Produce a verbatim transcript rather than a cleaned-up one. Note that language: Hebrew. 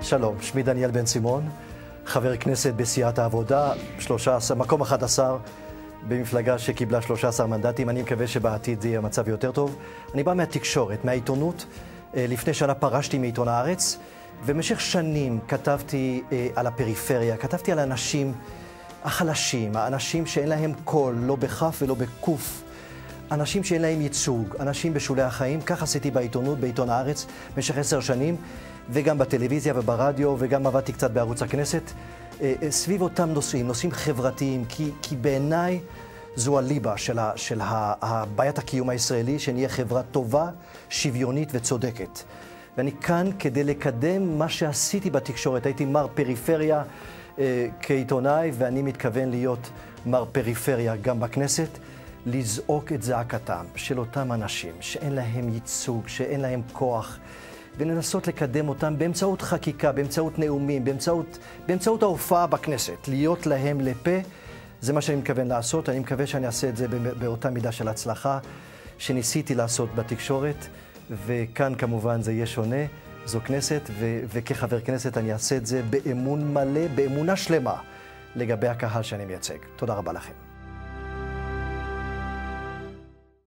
שלום, שמי דניאל בן סימון, חבר כנסת בסיעת העבודה, שלושה עשר, מקום אחד עשר במפלגה שקיבלה שלושה עשר מנדטים. אני מקווה שבעתיד זה יהיה מצב יותר טוב. אני בא מהתקשורת, מהעיתונות. לפני שנה פרשתי מעיתון הארץ, ובמשך שנים כתבתי על הפריפריה, כתבתי על האנשים החלשים, האנשים שאין להם קול, לא בכף ולא בקוף, אנשים שאין להם ייצוג, אנשים בשולי החיים. כך עשיתי בעיתונות, בעיתון הארץ, במשך עשר שנים, וגם בטלוויזיה וברדיו, וגם עבדתי קצת בערוץ הכנסת, סביב אותם נושאים, נושאים חברתיים, כי, כי בעיניי זו הליבה של, ה, של ה, בעיית הקיום הישראלי, שנהיה חברה טובה, שוויונית וצודקת. ואני כאן כדי לקדם מה שעשיתי בתקשורת. הייתי מר פריפריה אה, כעיתונאי, ואני מתכוון להיות מר פריפריה גם בכנסת, לזעוק את זעקתם של אותם אנשים שאין להם ייצוג, שאין להם כוח, ולנסות לקדם אותם באמצעות חקיקה, באמצעות נאומים, באמצעות, באמצעות ההופעה בכנסת, להיות להם לפה. זה מה שאני מתכוון לעשות. אני מקווה שאני אעשה את זה באותה מידה של הצלחה שניסיתי לעשות בתקשורת, וכאן כמובן זה יהיה שונה, זו כנסת, ו- וכחבר כנסת אני אעשה את זה באמון מלא, באמונה שלמה לגבי הקהל שאני מייצג. תודה רבה לכם.